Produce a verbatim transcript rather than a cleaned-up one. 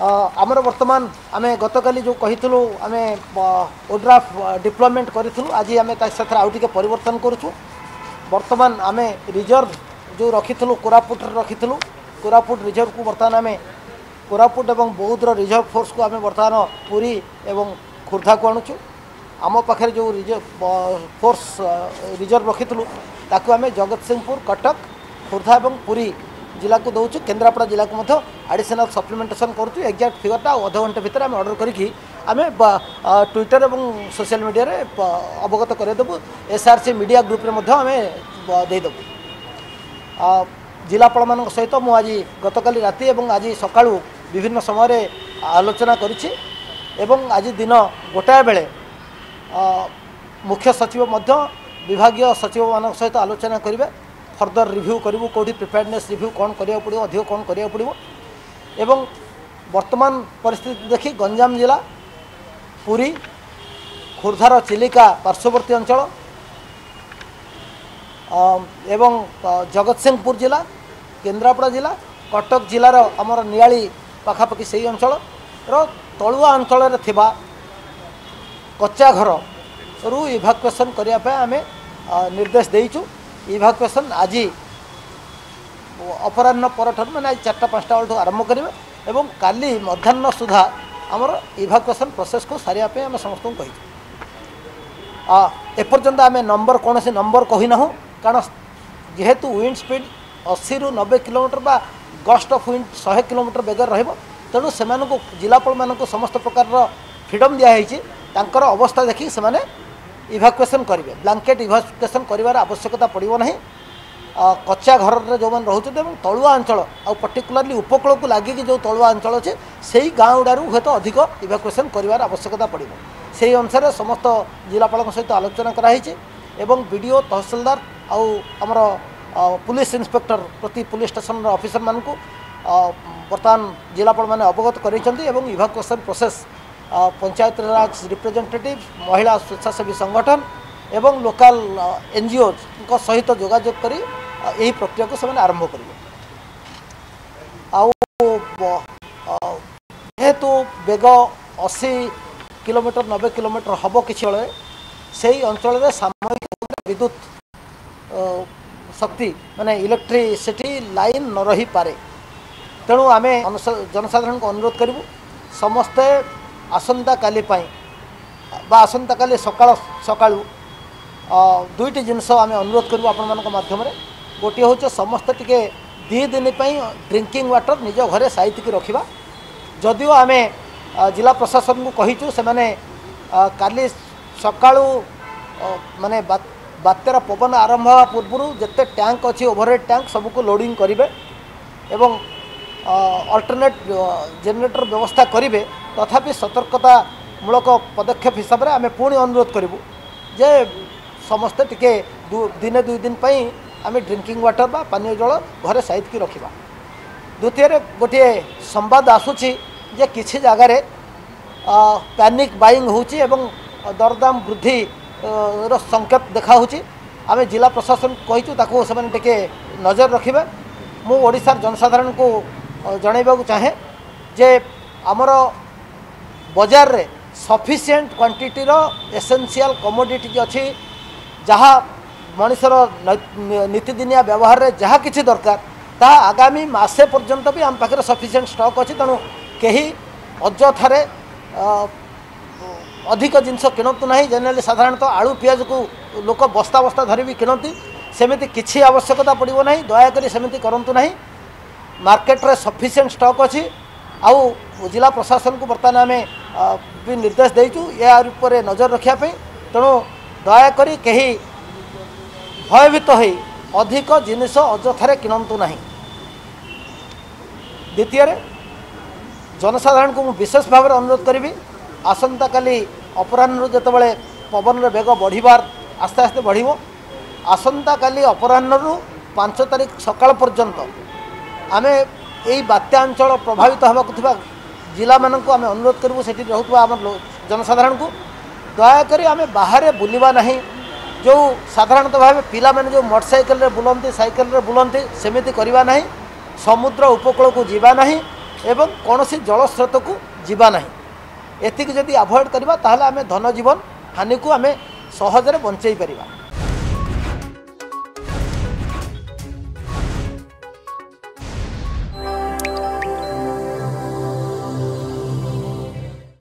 आमर वर्तमान आम गतकाली जो कहीलु आम ओड्राफ डिप्लॉयमेंट करूँ आज आम आउ टे परिवर्तन करुँ वर्तमान आम रिजर्व जो रखी कोरापुट रखी कोरापुट रिजर्व को बर्तमान आम कोरापुट एवं बौद्ध रिजर्व फोर्स को आम बर्तमान पुरी एवं खुर्धा को आणुचु आम पाखे जो रिजर्व फोर्स रिजर्व रखी ताकू आम जगत सिंहपुर कटक खुर्धा एवं पुरी जिला को दौचु केन्द्रापड़ा जिला को मध्य एडिशनल सप्लीमेंटेशन करूँ एक्जाक्ट फिगरटा अध घंटे भितर आम ऑर्डर करी आम ट्विटर और सोशल मीडिया रे अवगत करदेबू एसआरसी मीडिया ग्रुप रे आम देदेबू जिलापाल मान सहित मु आज गतकाली राति एवं आज सकाळु विभिन्न समय आलोचना करिछि एवं आज दिन गोटाए बेले मुख्य सचिव मध्य विभागीय सचिव मान सहित आलोचना करेंगे फर्दर रिव्यू करूँ कौटी प्रिपेयरनेस रिव्यू कौन करा पड़ो अधिक कौन करा पड़ो एवं वर्तमान परिस्थिति देखी गंजाम जिला पुरी खुर्धार चिलिका पार्श्ववर्ती अंचल एवं जगतसिंहपुर जिला केन्द्रापड़ा जिला कटक जिलार आमर नियाली पाखापाखि से अंचल तलुआ अंचल थिबा कच्चा घर रु इभाकुएसन करने आम निर्देश देइचु इभाकुएसन आज अपराह्न पर मैंने आज चार्टा पाँचटा बेलू आरंभ करेंगे एवं काली मध्याह्न सुधा आमर इभाकुएसन प्रोसेस को सारे आम समस्त कही एपर्यंत आम नंबर कौन से नंबर कहना कारण जेहेतु विंड स्पीड अस्सी रु नब्बे किलोमीटर बा गस्ट ऑफ विंड सौ किलोमीटर बेगर रहिबो तेणु से जिलापाल मानक समस्त प्रकार फ्रीडम दिखाई तांकर अवस्था देखी से इभाकुएसन करेंगे ब्लैंकेट इभाकुएसन कर आवश्यकता पड़ो ना कच्चा घर में जो मैंने रोचे तलुआ अंचल आ पर्टिकुलाली उपकूल को लगे जो तलुआ अंचल अच्छे से ही गाँ गुड़ारू हूँ तो अधिक इभाकुएसन कर आवश्यकता पड़ो से अनुसार समस्त जिलापाल सहित आलोचना कराई एवं बीडीओ तहसिलदार आमर पुलिस इन्स्पेक्टर प्रति पुलिस स्टेशन ऑफिसर मान को बर्तमान जिलापाल मैंने अवगत कर evacuation process panchayat Raj representative महिला स्वेच्छासेवी संगठन एवं लोकल एनजीओ सहित जोगाजोग करी यही प्रक्रिया को से आरंभ करेंगे जेहेतु बेग अस्सी किलोमीटर नब्बे किलोमीटर हम किसी बेले से अंचल सामयिक विद्युत शक्ति माने इलेक्ट्रिसिटी लाइन न रही पारे तेणु आम जनसाधारण को अनुरोध करूँ समस्ते आसंता काली बा आसंता काली सकाळ सकाळु दुईटी जिनस आम अनुरोध करूँ आपण मान माध्यम गोटे हूँ समस्ते टिके दी दिन ड्रिंकिंग वाटर निज घरे साइतिकी रखा जदिओ आम जिला प्रशासन को कहीचु से माने काली सकाळु माने बात्यार पवन आरंभ होगा पूर्व जिते टैंक अच्छी ओवरहेड टैंक सबको लोडिंग करेंगे एवं अल्टरनेट जेनरेटर व्यवस्था करेंगे तथापि सतर्कतामूलक पदक्षेप हिसाब से आम पुणी अनुरोध करूँ जे समस्ते टिके दिने दुई दिन आम ड्रिंकिंग वाटर बा पानीय जल घरे साइड की रखा द्वितीय गोटे संवाद आसूची जे किसी जगार पैनिक बाइंग होची एवं दरदाम वृद्धि रो संकेत देखा आम जिला प्रशासन कहीचु ताकू से टिके नजर रखिबे मु ओडिशार जनसाधारण को जनइबा चाहे जे आमर बजार रे सफिशिएंट क्वांटिटी रो एसेंशियल कमोडिटी अच्छी जहाँ मनुष्यर नीतिदिनिया व्यवहार रे जहाँ किसी दरकार ता आगामी मासे पर्यंत भी आम पाखे सफिशिएंट स्टॉक अच्छी तेणु कहीं अଯଥାରେ अधिक जिनस किणतु ना जेनेराली साधारणतः आलू पियाज को लोक बस्ता बस्ता धरी भी किणती सेमिति किछि आवश्यकता पड़ो ना दयाकोरी सेमिति करंतु ना मार्केट रे सफिशिएंट स्टॉक अच्छी आउ जिला प्रशासन को बर्तमान आम भी निर्देश देचु यार ऊपर नजर रखापी तेणु दयाकोरी कहीं भयभीत हो अधिक जिनिस अଯଥାରେ किणतु ना द्वितीय जनसाधारण को विशेष भाव में अनुरोध करी आसंता काली अपराह्न जितेबाला पवन बेग बढ़िबार आस्ते आस्ते बढ़ो आसंता काली अपराह्न पांच तारीख सकाळ पर्यंत आम यही बात्या अंचल प्रभावित होगा जिला मानक आम अनुरोध करूँ से रोकवा जनसाधारण को दयाकोरी आम बाहर बुलवा ना जो साधारणतः भाव पिला माने जो मोटरसाइकेल बुलती साइकेल बुलती सेमिति करवा ना समुद्र उपकूल को जीवा ना एवं कौन सी जलस्रोत को जीवा ना एतिक जदि अवॉइड करवा ताहले आमे धन जीवन हानि को आमे सहजरे बंचई परिबा।